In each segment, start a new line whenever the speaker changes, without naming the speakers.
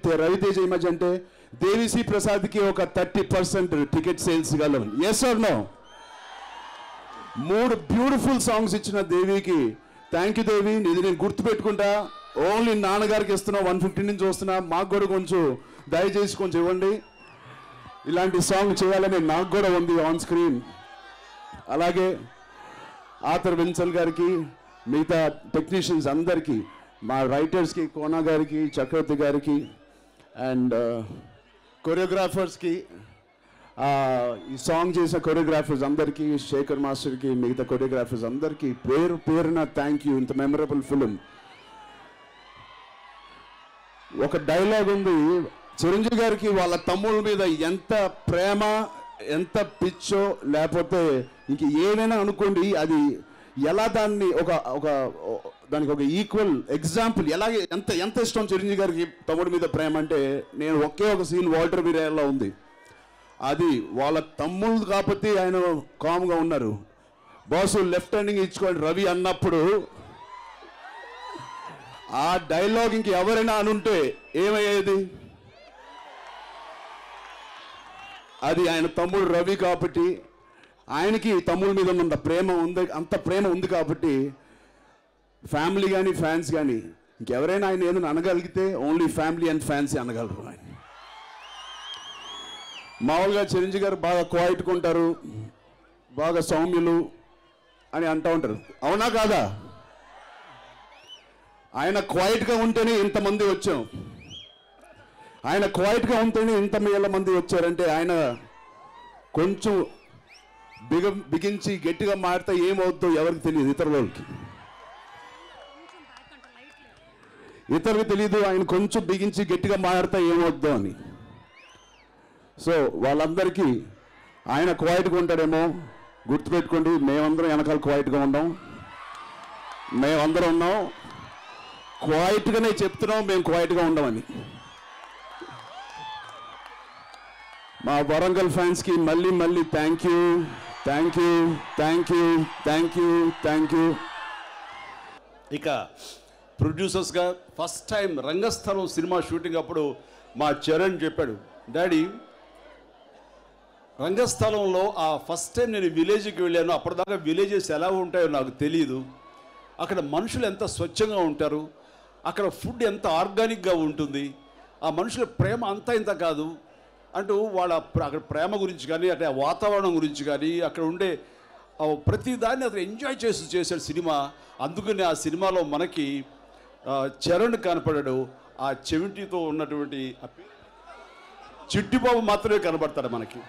రవితేజ ఈ మధ్య అంటే దేవిశ్రీ ప్రసాద్కి ఒక 30% టికెట్ సేల్స్ గలం. Yes or no? 3 beautiful songs ఇచ్చిన దేవికి థ్యాంక్ యూ దేవి. ఇది నేను గుర్తుపెట్టుకుంటా. ఓన్లీ నాన్నగారికి ఇస్తున్నా, 150 నుంచి వస్తున్నా. మాకు కూడా కొంచెం దయచేసి కొంచెం ఇవ్వండి. ఇలాంటి సాంగ్ చేయాలని నాకు కూడా ఉంది ఆన్ స్క్రీన్. అలాగే ఆథర్ విన్సల్ గారికి, మిగతా టెక్నీషియన్స్ అందరికీ, మా రైటర్స్కి, కోనా గారికి, చక్రవర్తి గారికి, అండ్ కొరియోగ్రాఫర్స్కి, ఈ సాంగ్ చేసిన కొరియోగ్రాఫర్స్ అందరికీ, శేఖర్ మాస్టర్కి, మిగతా కొరియోగ్రాఫర్స్ అందరికీ పేరు పేరున థ్యాంక్ యూ. ఇంత మెమరబుల్ ఫిలిం. ఒక డైలాగ్ ఉంది, చిరంజీవి గారికి వాళ్ళ తమ్ముళ్ళ మీద ఎంత ప్రేమ, ఎంత పిచ్చో, లేకపోతే ఇంక ఏదైనా అనుకోండి, అది ఎలా దాన్ని దానికి ఒక ఈక్వల్ ఎగ్జాంపుల్. ఎలాగే ఎంత ఎంత ఇష్టం చిరంజీవి గారికి తమ్ముడి మీద ప్రేమ అంటే, నేను ఒకే ఒక సీన్ వాల్టర్ వీరయ్యలో ఉంది. అది వాళ్ళ తమ్ముళ్ళు కాబట్టి ఆయన కామ్గా ఉన్నారు. బాసు లెఫ్ట్ హ్యాండింగ్ ఇచ్చుకోండి రవి అన్నప్పుడు ఆ డైలాగ్ ఇంక ఎవరైనా అనుంటే ఏమయ్యేది? అది ఆయన తమ్ముడు రవి కాబట్టి, ఆయనకి తమ్ముడి మీద ఉన్న ప్రేమ ఉంది, అంత ప్రేమ ఉంది కాబట్టి ఫ్యామిలీ కానీ ఫ్యాన్స్ కానీ ఇంకెవరైనా ఆయన ఏదైనా అనగలిగితే ఓన్లీ ఫ్యామిలీ అండ్ ఫ్యాన్స్ అనగలరు. ఆయన మామూలుగా చిరంజీవి గారు బాగా క్వైట్గా ఉంటారు, బాగా సౌమ్యులు అని అంటూ ఉంటారు. అవునా కాదా? ఆయన క్వైట్గా ఉంటేనే ఇంతమంది వచ్చాం. ఆయన క్వైట్గా ఉంటేనే ఇంత వేల మంది వచ్చారంటే ఆయన కొంచెం బిగించి గట్టిగా మారితే ఏమవుతుందో ఎవరికి తెలియదు. ఇతరులకు తెలియదు ఆయన కొంచెం బిగించి గట్టిగా మారితే ఏమవుతుందో అని. సో వాళ్ళందరికీ ఆయన క్వైట్గా ఉంటాడేమో, గుర్తుపెట్టుకోండి. మేమందరం వెనకాల క్వైట్గా ఉన్నాం. మేమందరం ఉన్నాం, క్వైట్గానే చెప్తున్నాం మేము క్వైట్గా ఉండమని. మా వరంగల్ ఫ్యాన్స్కి మళ్ళీ మళ్ళీ thank you, thank you, thank you, thank you, thank you.
ఇక ప్రొడ్యూసర్స్గా first time Rangasthalam cinema shooting అప్పుడు మా చరణ్ చెప్పాడు, డాడీ రంగస్థలంలో ఆ ఫస్ట్ టైం నేను విలేజ్కి వెళ్ళాను, అప్పటిదాకా విలేజెస్ ఎలా ఉంటాయో నాకు తెలియదు, అక్కడ మనుషులు ఎంత స్వచ్ఛంగా ఉంటారు, అక్కడ ఫుడ్ ఎంత ఆర్గానిక్గా ఉంటుంది, ఆ మనుషుల ప్రేమ అంతా ఇంత కాదు అంటూ వాళ్ళ అక్కడ ప్రేమ గురించి కానీ, అంటే ఆ వాతావరణం గురించి కానీ, అక్కడ ఉండే ప్రతి దాన్ని అతను ఎంజాయ్ చేశాడు సినిమా. అందుకని ఆ సినిమాలో మనకి చరణ్ కనపడాడు. ఆ చెవిటితో ఉన్నటువంటి చిట్టిబాబు మాత్రమే కనబడతాడు మనకి.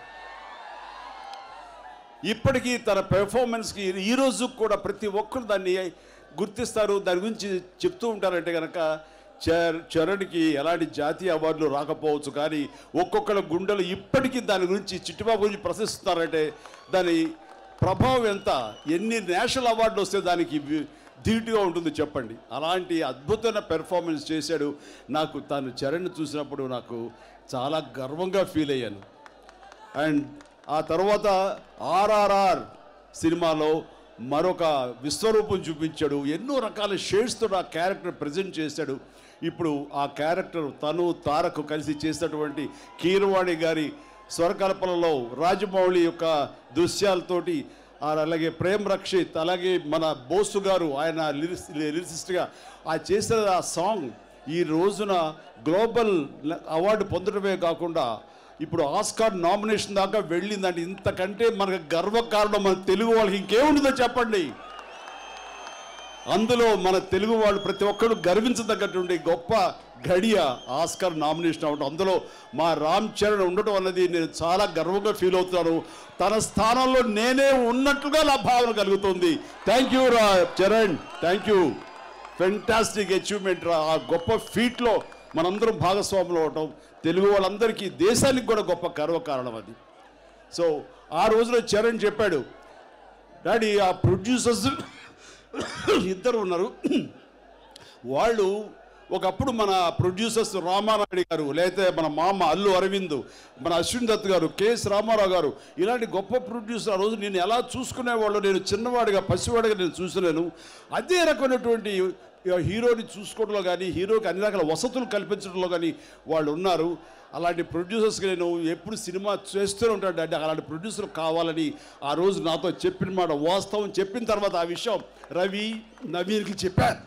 ఇప్పటికీ తన పెర్ఫార్మెన్స్కి ఈరోజు కూడా ప్రతి ఒక్కరు దాన్ని గుర్తిస్తారు, దాని గురించి చెప్తూ ఉంటారంటే కనుక చరణ్కి ఎలాంటి జాతీయ అవార్డులు రాకపోవచ్చు, కానీ ఒక్కొక్కళ్ళ గుండెలు ఇప్పటికీ దాని గురించి చిట్టిబాబు గురించి ప్రశంసిస్తున్నారంటే దాని ప్రభావం ఎంత, ఎన్ని నేషనల్ అవార్డులు వస్తే దానికి ధీటుగా ఉంటుంది చెప్పండి. అలాంటి అద్భుతమైన పెర్ఫార్మెన్స్ చేశాడు. నాకు తను చరణ్ చూసినప్పుడు నాకు చాలా గర్వంగా ఫీల్ అయ్యాను. అండ్ ఆ తర్వాత ఆర్ఆర్ఆర్ సినిమాలో మరొక విశ్వరూపం చూపించాడు. ఎన్నో రకాల షేడ్స్తో ఆ క్యారెక్టర్ ప్రజెంట్ చేశాడు. ఇప్పుడు ఆ క్యారెక్టర్ తను తారక్ కలిసి చేసినటువంటి కీరవాణి గారి స్వరకల్పనలో రాజమౌళి యొక్క దృశ్యాలతోటి, అలాగే ప్రేమ్ రక్షిత్, అలాగే మన బోసు గారు ఆయన లిరిసిస్ట్గా ఆ చేసిన ఆ సాంగ్ ఈ రోజున గ్లోబల్ అవార్డు పొందడమే కాకుండా ఇప్పుడు ఆస్కార్ నామినేషన్ దాకా వెళ్ళిందండి. ఇంతకంటే మనకు గర్వకారణం మన తెలుగు వాళ్ళకి ఇంకేముంటుందో చెప్పండి. అందులో మన తెలుగు వాళ్ళు ప్రతి ఒక్కరు గర్వించదగ్గటువంటి గొప్ప ఘడియ ఆస్కార్ నామినేషన్ అవ్వడం. అందులో మా రామ్ చరణ్ ఉండటం అన్నది నేను చాలా గర్వంగా ఫీల్ అవుతున్నాను. తన స్థానంలో నేనే ఉన్నట్లుగా నా భావన కలుగుతుంది. Thank you Charan, thank you. Fantastic achievement రా. ఆ గొప్ప ఫీట్లో మనందరం భాగస్వాములు అవటం తెలుగు వాళ్ళందరికీ, దేశానికి కూడా గొప్ప గర్వకారణం అది. సో ఆ రోజులో చరణ్ చెప్పాడు, డాడీ ఆ ప్రొడ్యూసర్స్ ఇద్దరు ఉన్నారు, వాళ్ళు ఒకప్పుడు మన ప్రొడ్యూసర్స్ రామారాయుడు గారు, లేకపోతే మన మామ అల్లు అరవింద్, మన అశ్విన్ దత్ గారు, కేఎస్ రామారావు గారు, ఇలాంటి గొప్ప ప్రొడ్యూసర్ ఆ రోజు నేను ఎలా చూసుకునేవాళ్ళు, నేను చిన్నవాడిగా పసివాడిగా నేను చూసినాను. అదే రకమైనటువంటి హీరోని చూసుకోవడంలో కానీ, హీరోకి అన్ని రకాల వసతులు కల్పించడంలో కానీ వాళ్ళు ఉన్నారు. అలాంటి ప్రొడ్యూసర్స్కి నేను ఎప్పుడు సినిమా చేస్తూనే ఉంటాను. అంటే అలాంటి ప్రొడ్యూసర్ కావాలని ఆ రోజు నాతో చెప్పిన మాట వాస్తవం. చెప్పిన తర్వాత ఆ విషయం రవి, నవీన్కి చెప్పారు.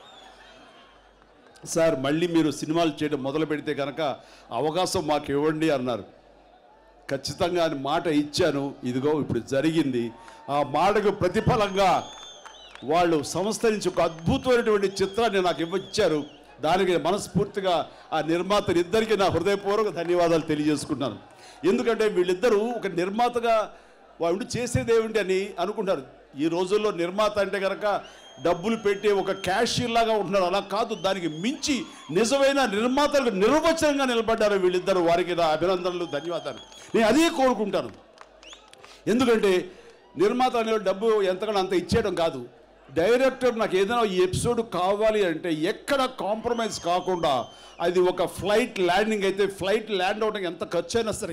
సార్ మళ్ళీ మీరు సినిమాలు చేయడం మొదలు పెడితే కనుక అవకాశం మాకు ఇవ్వండి అన్నారు. ఖచ్చితంగా అని మాట ఇచ్చాను. ఇదిగో ఇప్పుడు జరిగింది. ఆ మాటకు ప్రతిఫలంగా వాళ్ళు సంస్థ నుంచి ఒక అద్భుతమైనటువంటి చిత్రాన్ని నాకు ఇవ్వచ్చారు. దానికి మనస్ఫూర్తిగా ఆ నిర్మాతలిద్దరికీ నా హృదయపూర్వక ధన్యవాదాలు తెలియజేసుకుంటున్నాను. ఎందుకంటే వీళ్ళిద్దరూ ఒక నిర్మాతగా వాళ్ళు చేసేది ఏమిటి అని అనుకుంటారు. ఈ రోజుల్లో నిర్మాత అంటే కనుక డబ్బులు పెట్టి ఒక క్యాషియర్ లాగా ఉంటున్నారు. అలా కాదు, దానికి మించి నిజమైన నిర్మాతలకు నిర్వచనంగా నిలబడ్డారు వీళ్ళిద్దరు. వారికి నా అభినందనలు, ధన్యవాదాలు. నేను అదే కోరుకుంటాను. ఎందుకంటే నిర్మాత అనే డబ్బు ఎంతగానో అంత ఇచ్చేయడం కాదు. డైరెక్టర్ నాకు ఏదైనా ఈ ఎపిసోడ్ కావాలి అంటే ఎక్కడ కాంప్రమైజ్ కాకుండా, అది ఒక ఫ్లైట్ ల్యాండింగ్ అయితే ఫ్లైట్ ల్యాండ్ అవడానికి ఎంత ఖర్చు అయినా సరే,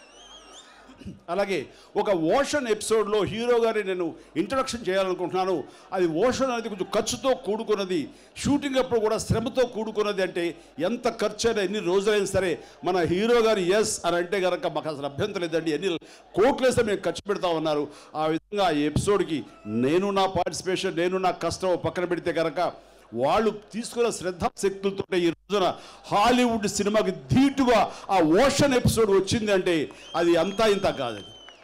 అలాగే ఒక ఓషన్ ఎపిసోడ్లో హీరో గారి నేను ఇంట్రడక్షన్ చేయాలనుకుంటున్నాను. అది ఓషన్ అనేది కొంచెం ఖర్చుతో కూడుకున్నది, షూటింగ్ అప్పుడు కూడా శ్రమతో కూడుకున్నది. అంటే ఎంత ఖర్చు అయినా ఎన్ని రోజులైనా సరే మన హీరో గారు ఎస్ అని అంటే కనుక మాకు అసలు అభ్యంతరం లేదండి, ఎన్ని కోట్లు వేస్తే మేము ఖర్చు పెడతా ఉన్నారు. ఆ విధంగా ఆ ఎపిసోడ్కి నేను నా పార్టిసిపేషన్, నేను నా కష్టం పక్కన పెడితే కనుక వాళ్ళు తీసుకున్న శ్రద్ధాశక్తులతో ఈ రోజున హాలీవుడ్ సినిమాకి ధీటుగా ఆ ఓషన్ ఎపిసోడ్ వచ్చింది అంటే అది అంతా ఇంత కాదు.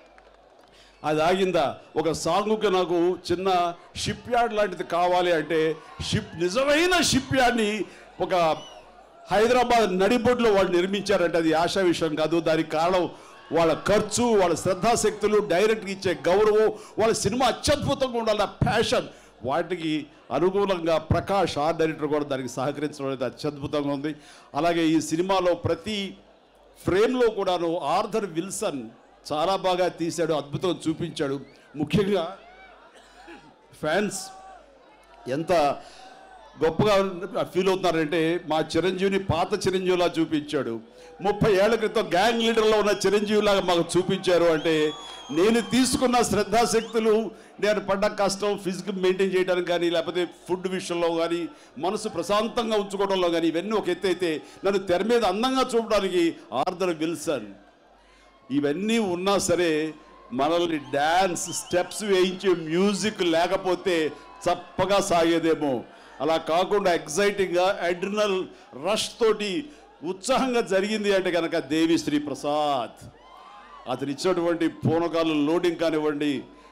అది ఆగిందా? ఒక సాంగుకి నాకు చిన్న షిప్ యార్డ్ లాంటిది కావాలి అంటే నిజమైన షిప్ యార్డ్ని ఒక హైదరాబాద్ నడిబొడ్లో వాళ్ళు నిర్మించారంటే అది ఆశా విషయం కాదు. దానికి కారణం వాళ్ళ ఖర్చు, వాళ్ళ శ్రద్ధాశక్తులు, డైరెక్ట్గా ఇచ్చే గౌరవం, వాళ్ళ సినిమా అత్యద్భుతంగా ఉండాలి ప్యాషన్. వాటికి అనుకూలంగా ప్రకాష్ ఆర్ట్ డైరెక్టర్ కూడా దానికి సహకరించడం అనేది అత్యద్భుతంగా ఉంది. అలాగే ఈ సినిమాలో ప్రతి ఫ్రేమ్లో కూడాను ఆర్థర్ విల్సన్ చాలా బాగా తీశాడు, అద్భుతం చూపించాడు. ముఖ్యంగా ఫ్యాన్స్ ఎంత గొప్పగా ఫీల్ అవుతున్నారంటే మా చిరంజీవిని పాత చిరంజీవిలా చూపించాడు. 30 ఏళ్ల క్రితం గ్యాంగ్ లీడర్లో ఉన్న చిరంజీవిలాగా మాకు చూపించారు. అంటే నేను తీసుకున్న శ్రద్ధాశక్తులు, నేను పడ్డ కష్టం ఫిజికల్ మెయింటైన్ చేయడానికి కానీ, లేకపోతే ఫుడ్ విషయంలో కానీ, మనసు ప్రశాంతంగా ఉంచుకోవడంలో కానీ, ఇవన్నీ ఒక ఎత్తు అయితే నన్ను తెర మీద అందంగా చూడడానికి ఆర్థర్ విల్సన్, ఇవన్నీ ఉన్నా సరే మనల్ని డ్యాన్స్ స్టెప్స్ వేయించే మ్యూజిక్ లేకపోతే చప్పగా సాగేదేమో. అలా కాకుండా ఎగ్జైటింగ్గా అడ్రినల్ రష్ తోటి ఉత్సాహంగా జరిగింది అంటే కనుక దేవిశ్రీ ప్రసాద్ అతను ఇచ్చినటువంటి పూనకాలు లోడింగ్ కానివ్వండి,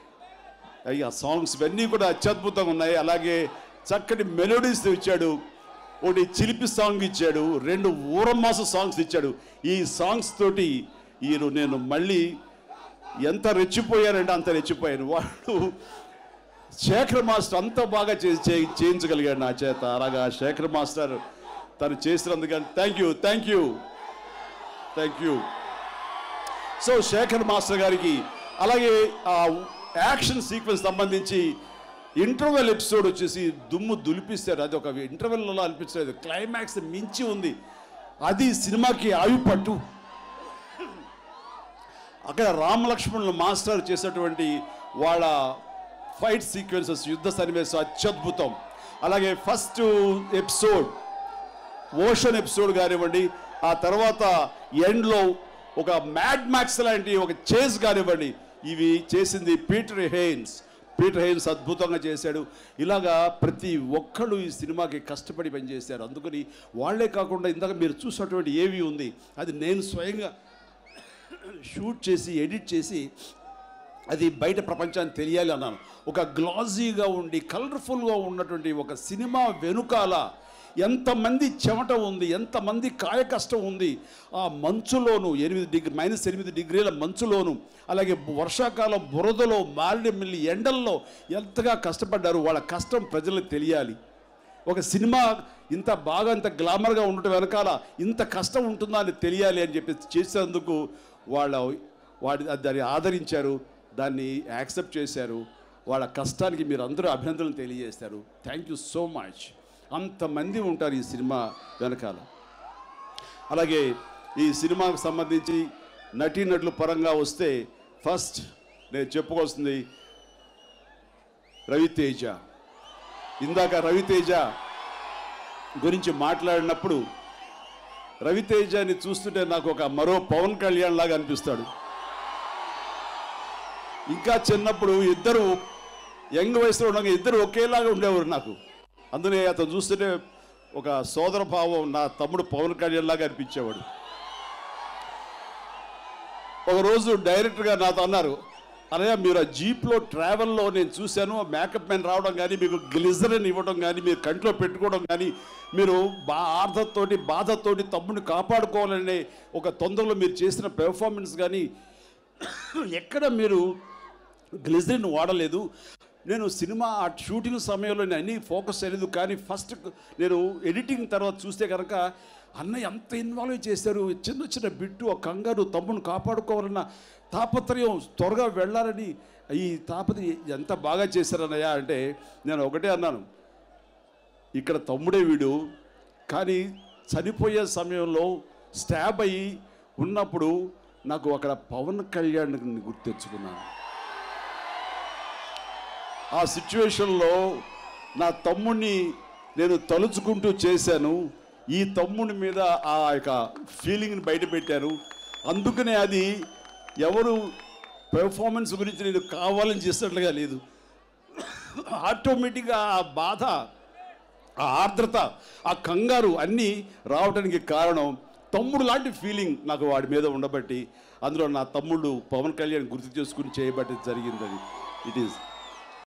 ఆ సాంగ్స్ ఇవన్నీ కూడా అత్యద్భుతంగా ఉన్నాయి. అలాగే చక్కటి మెలోడీస్ ఇచ్చాడు. ఒకటి చిలిపి సాంగ్ ఇచ్చాడు, 2 ఊరమాస సాంగ్స్ ఇచ్చాడు. ఈ సాంగ్స్ తోటి నేను మళ్ళీ ఎంత రెచ్చిపోయానంటే అంత రెచ్చిపోయాను. వాడు శేఖర్ మాస్టర్ అంత బాగా చేయించగలిగాడు నా చేత. అలాగా శేఖర్ మాస్టర్ తను చేసినందుకని thank you. So Shekhar master గారికి, అలాగే ఆ యాక్షన్ సీక్వెన్స్ సంబంధించి ఇంటర్వెల్ ఎపిసోడ్ వచ్చేసి దుమ్ము దులిపిస్తారు. అది ఒక ఇంటర్వెల్లో అనిపించలేదు, క్లైమాక్స్ మించి ఉంది. అది సినిమాకి ఆయుపట్టు. అక్కడ రామ్ లక్ష్మణులు మాస్టర్ చేసేటువంటి వాళ్ళ ఫైట్ సీక్వెన్సెస్, యుద్ధ సన్నివేశం అత్యద్భుతం. అలాగే ఫస్ట్ ఎపిసోడ్ ఓషన్ ఎపిసోడ్ కానివ్వండి, ఆ తర్వాత ఎండ్లో ఒక మ్యాడ్ మ్యాక్స్ లాంటి ఒక చేజ్ కానివ్వండి, ఇవి చేసింది పీటర్ హెయిన్స్ అద్భుతంగా చేశాడు. ఇలాగా ప్రతి ఒక్కళ్ళు ఈ సినిమాకి కష్టపడి పనిచేశారు. అందుకని వాళ్లే కాకుండా ఇందాక మీరు చూసినటువంటి ఏవి ఉంది అది నేను స్వయంగా షూట్ చేసి ఎడిట్ చేసి అది బయట ప్రపంచానికి తెలియాలి అన్నాను. ఒక గ్లాజీగా ఉండి కలర్ఫుల్గా ఉన్నటువంటి ఒక సినిమా వెనుకాల ఎంతమంది చెమట ఉంది, ఎంతమంది కాయ కష్టం ఉంది. ఆ మంచులోను -8 డిగ్రీల మంచులోను, అలాగే వర్షాకాలం బురదలో, మారేడుమిల్లి ఎండల్లో ఎంతగా కష్టపడ్డారు. వాళ్ళ కష్టం ప్రజలకు తెలియాలి. ఒక సినిమా ఇంత బాగా ఇంత గ్లామర్గా ఉండటం వెనకాల ఇంత కష్టం ఉంటుందా అని తెలియాలి అని చెప్పి చేసేందుకు దాన్ని ఆదరించారు, దాన్ని యాక్సెప్ట్ చేశారు. వాళ్ళ కష్టానికి మీరు అందరూ అభినందనలు తెలియజేశారు. Thank you so much. అంతమంది ఉంటారు ఈ సినిమా వెనకాల. అలాగే ఈ సినిమాకు సంబంధించి నటీనటుల పరంగా వస్తే ఫస్ట్ నేను చెప్పుకోవాల్సింది రవితేజ. ఇందాక రవితేజ గురించి మాట్లాడినప్పుడు రవితేజని చూస్తుంటే నాకు ఒక మరో పవన్ కళ్యాణ్ లాగా అనిపిస్తాడు. ఇంకా చిన్నప్పుడు ఇద్దరు యంగ్ వయసులో ఉండగా ఇద్దరు ఒకేలాగా ఉండేవారు నాకు. అందునే అతను చూస్తుంటే ఒక సోదర భావం, నా తమ్ముడు పవన్ కళ్యాణ్ లాగా అనిపించేవాడు. ఒకరోజు డైరెక్టర్గా నాతో అన్నారు, అన్నయ్య మీరు ఆ జీప్లో ట్రావెల్లో నేను చూశాను, మేకప్ మ్యాన్ రావడం కానీ, మీకు గ్లిజరిన్ ఇవ్వడం కానీ, మీరు కంట్లో పెట్టుకోవడం కానీ, మీరు ఆర్ధతోటి బాధతోటి తమ్ముడిని కాపాడుకోవాలనే ఒక తొందరలో మీరు చేసిన పెర్ఫార్మెన్స్ కానీ ఎక్కడ మీరు గ్లిజరిన్ వాడలేదు. నేను సినిమా ఆ షూటింగ్ సమయంలో నేను అన్నీ ఫోకస్ చేయలేదు, కానీ ఫస్ట్ నేను ఎడిటింగ్ తర్వాత చూస్తే కనుక అన్నయ్య ఎంత ఇన్వాల్వ్ చేశారు. చిన్న చిన్న బిట్టు, ఆ కంగారు, తమ్ముని కాపాడుకోవాలన్న తాపత్రయం, త్వరగా వెళ్ళాలని ఈ తాపత్రయం ఎంత బాగా చేశారన్నయ్య అంటే నేను ఒకటే అన్నాను, ఇక్కడ తమ్ముడే వీడు, కానీ చనిపోయే సమయంలో స్టాబ్ అయ్యి ఉన్నప్పుడు నాకు అక్కడ పవన్ కళ్యాణ్ గుర్తు తెచ్చుకున్నాను. ఆ సిచ్యువేషన్లో నా తమ్ముడిని నేను తలుచుకుంటూ చేశాను. ఈ తమ్ముడి మీద ఆ యొక్క ఫీలింగ్ని బయట పెట్టాను. అందుకనే అది ఎవరు పెర్ఫార్మెన్స్ గురించి నేను కావాలని చేసినట్లుగా లేదు. ఆటోమేటిక్గా ఆ బాధ, ఆ ఆర్ద్రత, ఆ కంగారు అన్నీ రావడానికి కారణం తమ్ముడు లాంటి ఫీలింగ్ నాకు వాడి మీద ఉండబట్టి, అందులో నా తమ్ముడు పవన్ కళ్యాణ్ గుర్తు చేసుకుని చేయబట్టి జరిగింది. అది ఇట్ ఈస్